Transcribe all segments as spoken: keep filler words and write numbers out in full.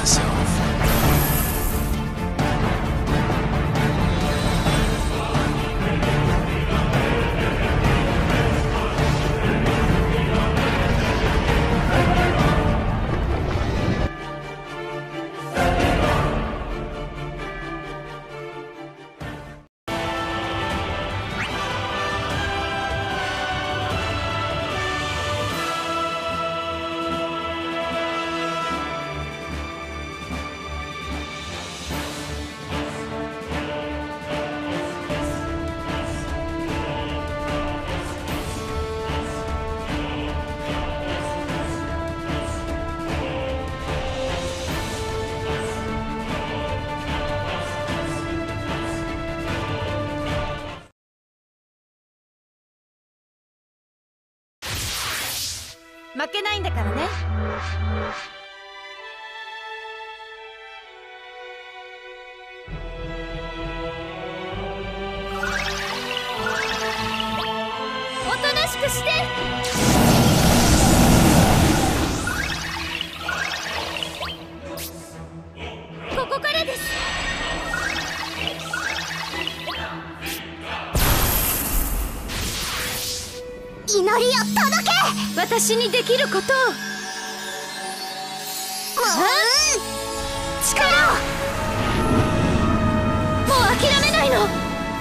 myself. 負けないんだからね。おとなしくして。ここからです。祈りを届け。私にできることを。もう力を。もう諦めないの。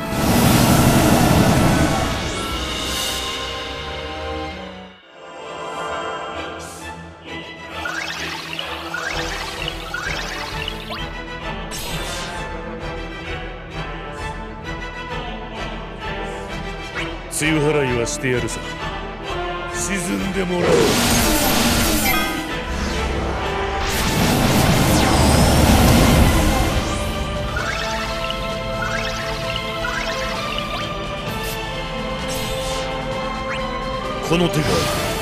梅雨払いはしてやるさ。沈んでもらおう。この手が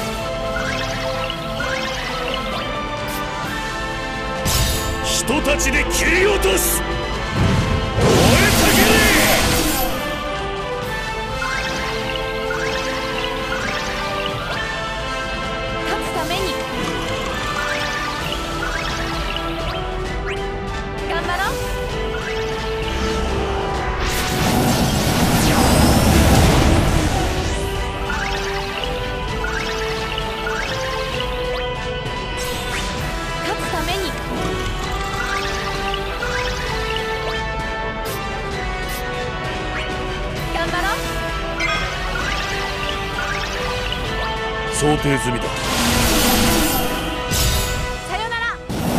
人たちで切り落とす。燃えたけれ。想定済みだ。 さよなら。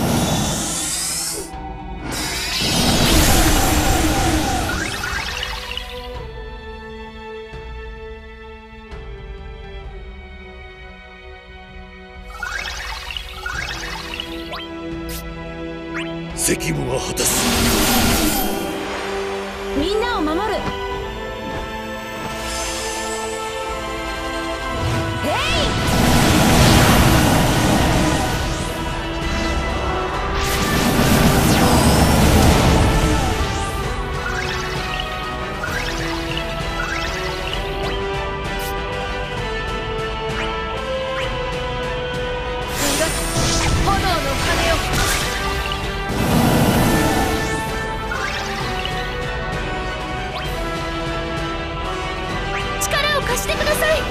責務は果たす。 みんなを守る。貸してください。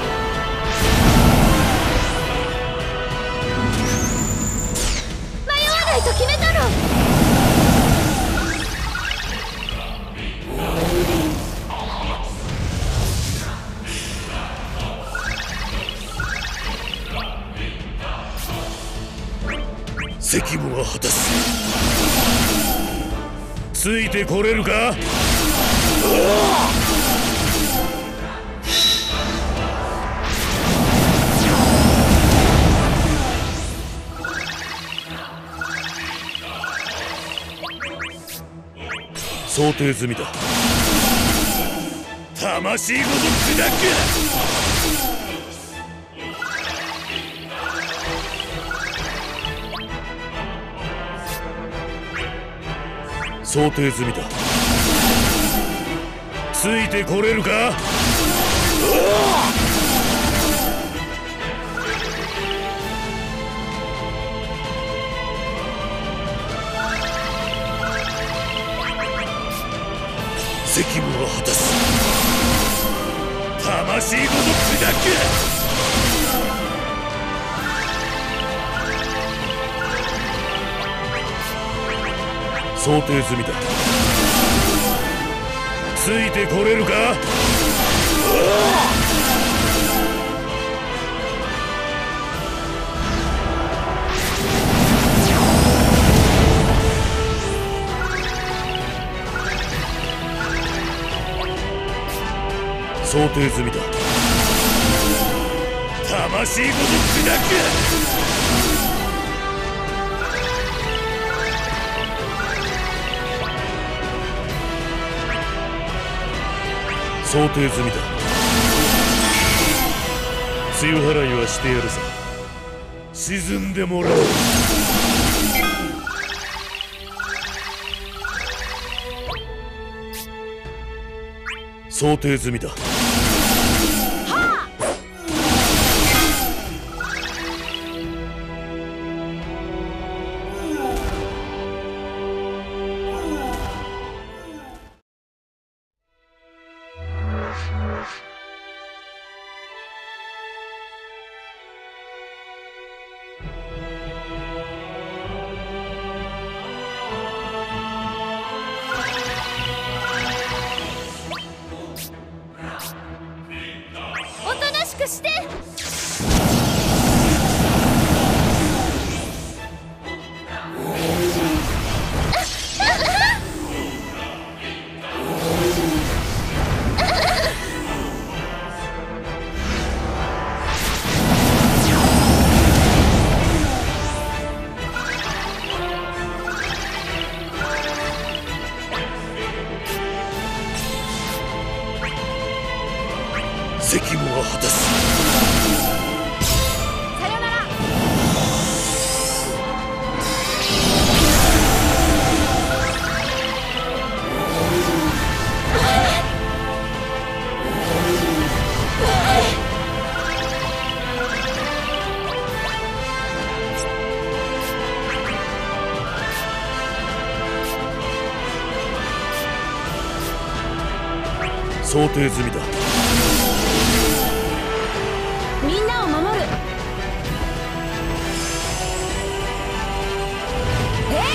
迷わないと決めたの。 責務は果たす。ついてこれるか。想定済みだ。魂ごと砕く。想定済みだ。ついてこれるか。 責務を果たす。魂ごと砕く。想定済みだ。ついてこれるか。想定済みだ。魂ごと砕く。想定済みだ。梅雨払いはしてやるさ。沈んでもらおう。想定済みだ。 して。 責務は果たす。 さよなら。 想定済みだ。 みんなを守る。えい！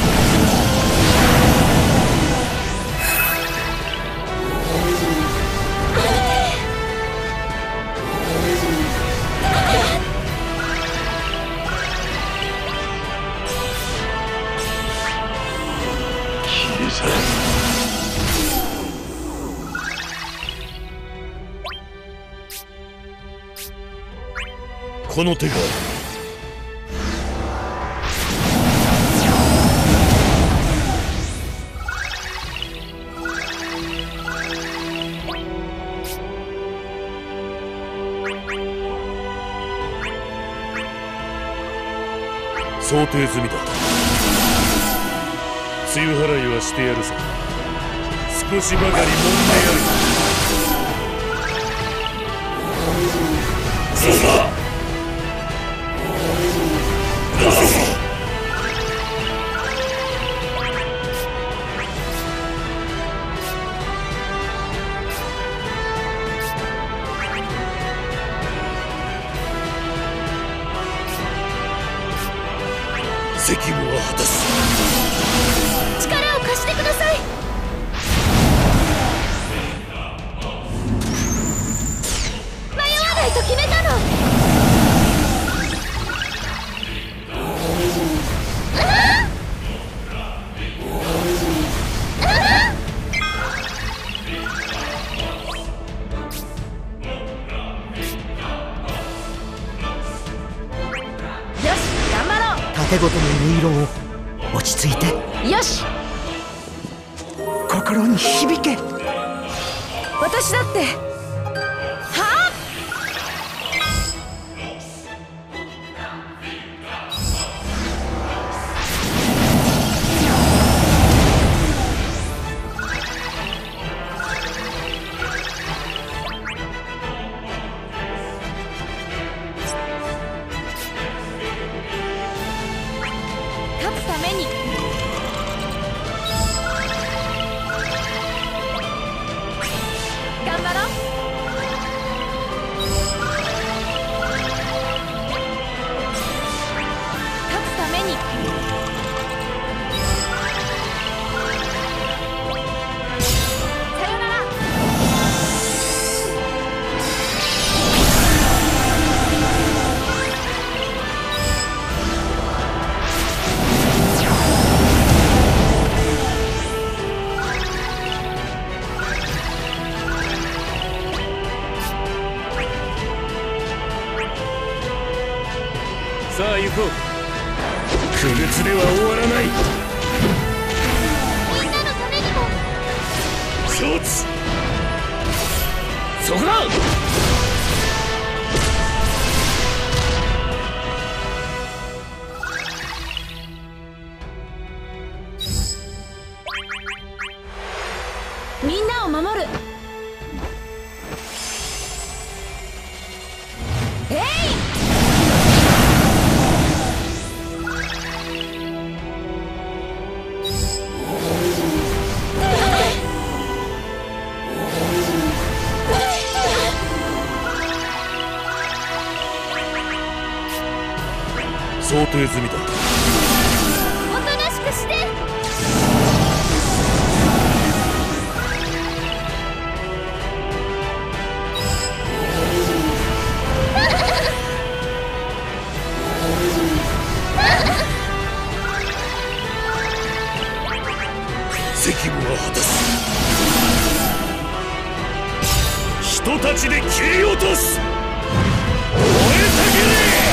この手が想定済みだ。梅雨払いはしてやるさ。少しばかりもんでやる。そうだ。責務は果たす。 力を貸してください。迷わないと決めたの。 盾ごとの音色を落ち着いて。 よし。 心に響け。 私だって。はあ。勝つために。 に。さよなら。 さあ行こう。苦物では終わらない。 みんなのためにも。 承知。そこだ。 みんなを守る。えい。 想定済みだ。 おとなしくして。 責務は果たす。人たちで切り落とす。燃えたけれ。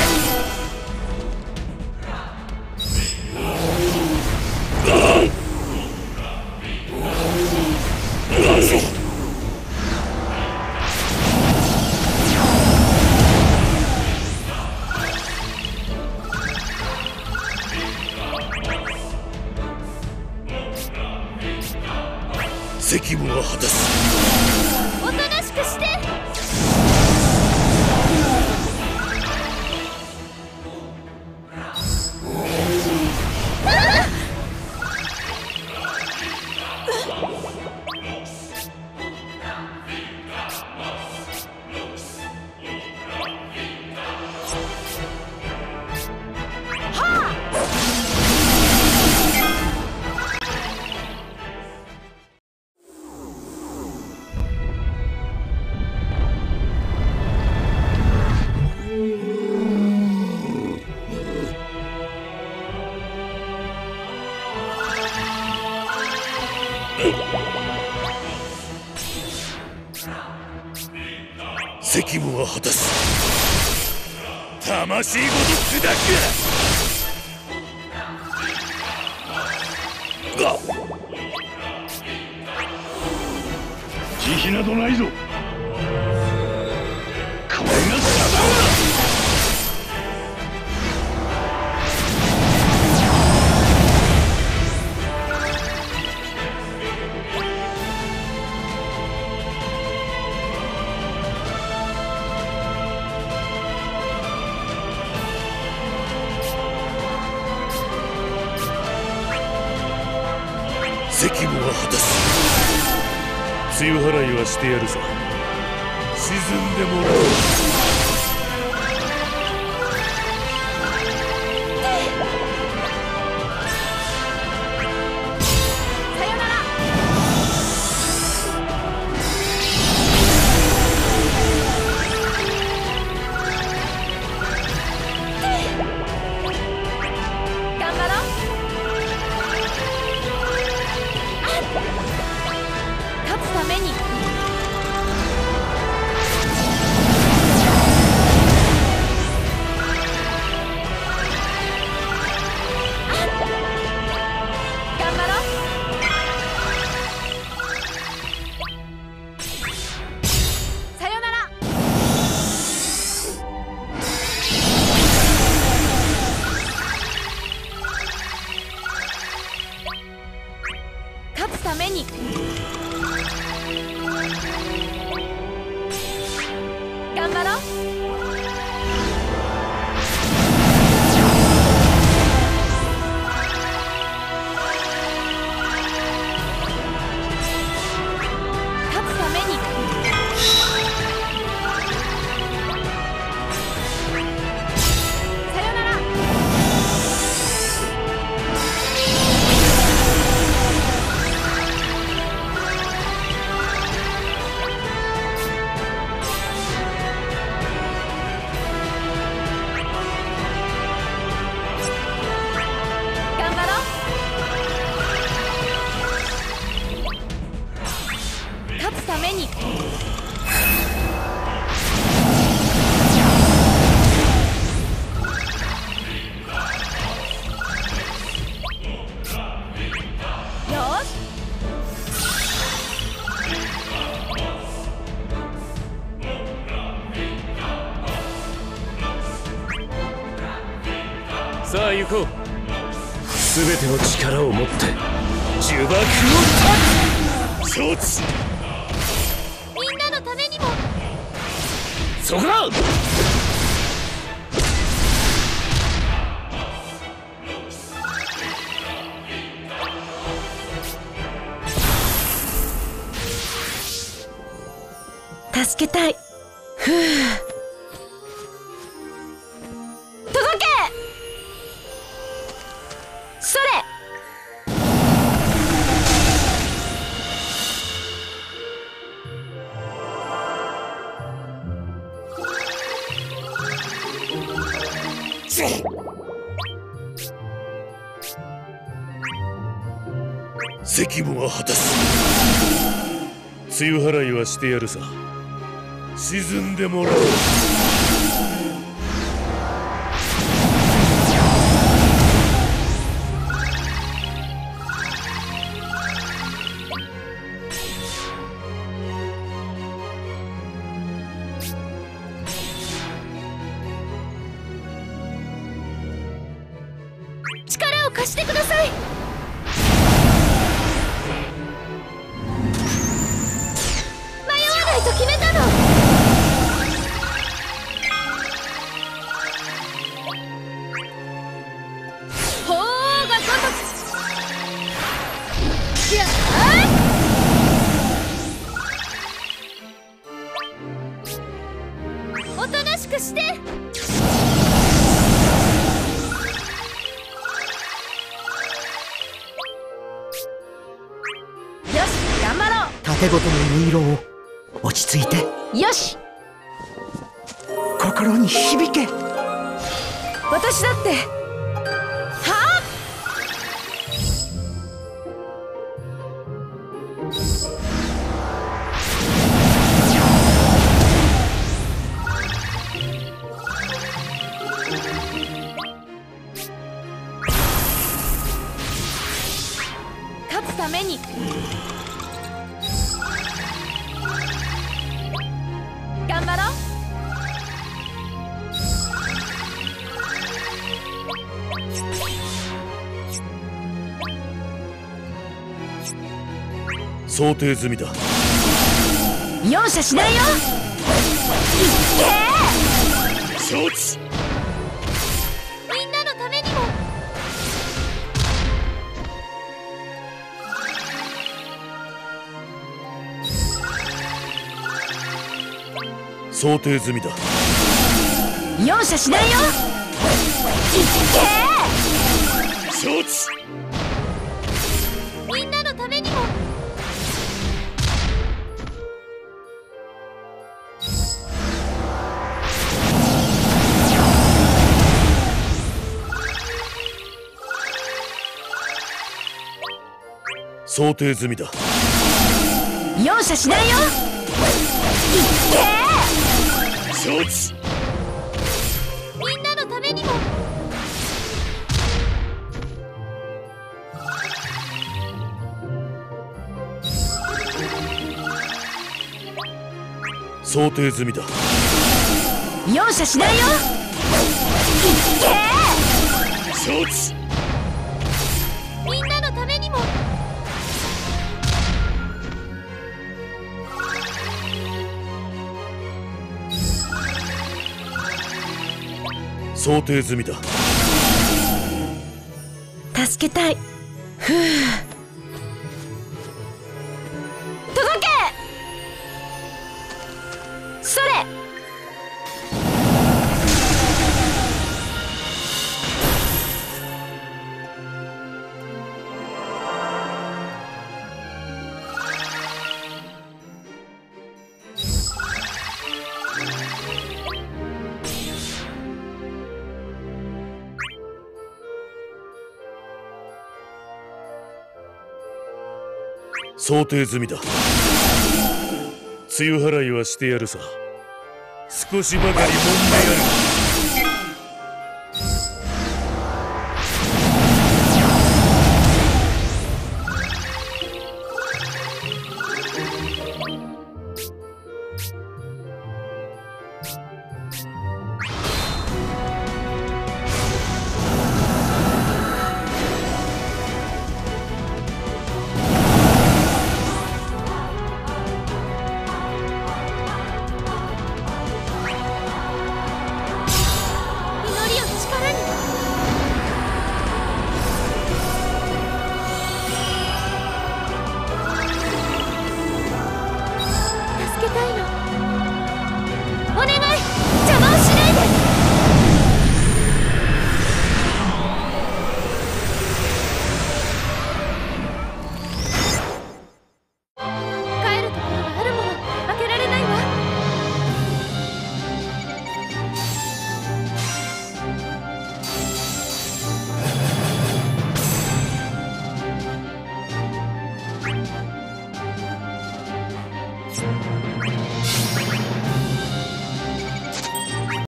責務は果たす。 おとなしくして。 責務は果たす。魂ごと砕く。が慈悲などないぞ。これが定めだ。責務は果たす。露払いはしてやるさ。沈んでもらおう。 さよなら。頑張ろう。勝つために。頑張ろう。さよなら。勝つために。頑張ろう。勝つために。さよなら。 さあ行こう。 全ての力を持って呪縛を断つ。承知。 みんなのためにも。 そこだ。 助けたい。ふう。届け。それ。 責務は果たす。梅雨払いはしてやるさ。沈んでもらおう。 力を貸してください。迷わないと決めたの。鳳凰が如く。やっおとなしくして。 盾ごとの音色を落ち着いて。 よし。 心に響け。 私だって。はあ。勝つために。頑張ろう。 想定済みだ。 容赦しないよ。いって承知。 みんなのためにも。 想定済みだ。 容赦しないよ。いって承知。 みんなのためにも。 想定済みだ。 容赦しないよ。いって承知。 みんなのためにも。 想定済みだ。 容赦しないよ。いって承知。 みんなのためにも。 想定済みだ。 助けたい。ふう。届け。それ。 想定済みだ。梅雨払いはしてやるさ。少しばかり揉んでやる。